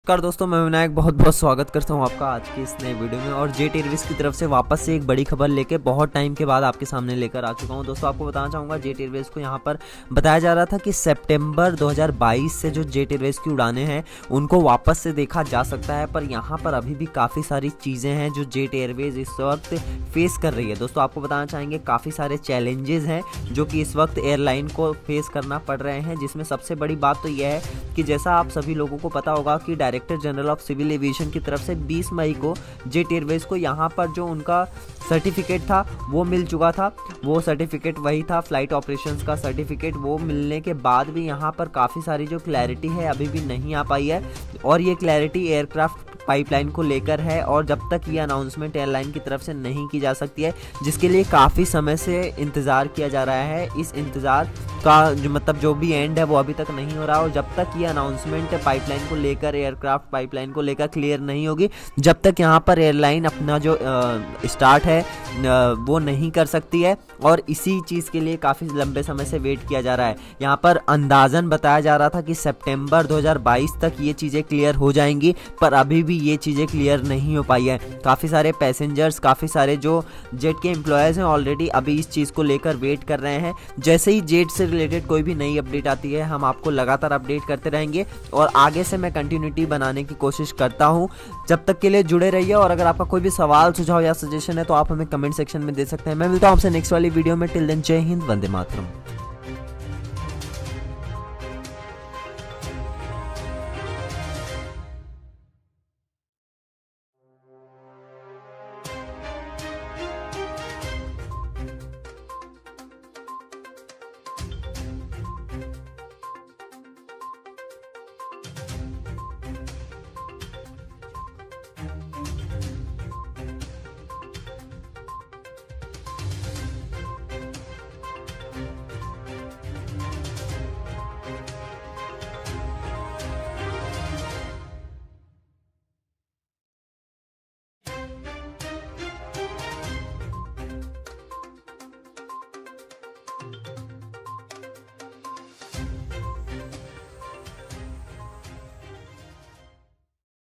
नमस्कार दोस्तों, मैं विनायक बहुत बहुत स्वागत करता हूं आपका आज के इस नए वीडियो में। और जेट एयरवेज की तरफ से वापस से एक बड़ी खबर लेके बहुत टाइम के बाद आपके सामने लेकर आ चुका हूं। दोस्तों आपको बताना चाहूँगा, जेट एयरवेज को यहां पर बताया जा रहा था कि सितंबर 2022 से जो जेट एयरवेज की उड़ानें हैं उनको वापस से देखा जा सकता है। पर यहाँ पर अभी भी काफ़ी सारी चीज़ें हैं जो जेट एयरवेज इस वक्त फेस कर रही है। दोस्तों आपको बताना चाहेंगे, काफ़ी सारे चैलेंजेस हैं जो कि इस वक्त एयरलाइन को फेस करना पड़ रहे हैं, जिसमें सबसे बड़ी बात तो यह है कि जैसा आप सभी लोगों को पता होगा कि director general of civil aviation की तरफ से 20 मई को जेट एयरवेज को यहाँ पर जो उनका सर्टिफिकेट था वो मिल चुका था। वो सर्टिफिकेट वही था, फ्लाइट ऑपरेशंस का सर्टिफिकेट। वो मिलने के बाद भी यहाँ पर काफ़ी सारी जो क्लैरिटी है अभी भी नहीं आ पाई है, और ये क्लैरिटी एयरक्राफ्ट पाइपलाइन को लेकर है। और जब तक ये अनाउंसमेंट एयरलाइन की तरफ से नहीं की जा सकती है, जिसके लिए काफ़ी समय से इंतज़ार किया जा रहा है, इस इंतज़ार का जो भी एंड है वो अभी तक नहीं हो रहा। और जब तक ये अनाउंसमेंट पाइपलाइन को लेकर, एयरक्राफ्ट पाइपलाइन को लेकर क्लियर नहीं होगी, जब तक यहाँ पर एयरलाइन अपना जो स्टार्ट है वो नहीं कर सकती है। और इसी चीज़ के लिए काफ़ी लंबे समय से वेट किया जा रहा है। यहाँ पर अंदाज़न बताया जा रहा था कि सितंबर 2022 तक ये चीज़ें क्लियर हो जाएंगी, पर अभी भी ये चीज़ें क्लियर नहीं हो पाई है। काफ़ी सारे पैसेंजर्स, काफ़ी सारे जो जेट के एम्प्लॉयज़ हैं ऑलरेडी अभी इस चीज़ को लेकर वेट कर रहे हैं। जैसे ही जेट से रिलेटेड कोई भी नई अपडेट आती है, हम आपको लगातार अपडेट करते रहेंगे और आगे से मैं कंटिन्यूटी बनाने की कोशिश करता हूँ। जब तक के लिए जुड़े रहिए, और अगर आपका कोई भी सवाल, सुझाव या सजेशन है तो आप हमें कमेंट सेक्शन में दे सकते हैं। मैं मिलता हूँ आपसे नेक्स्ट वाली वीडियो में। टिल देन, जय हिंद, वंदे मातरम।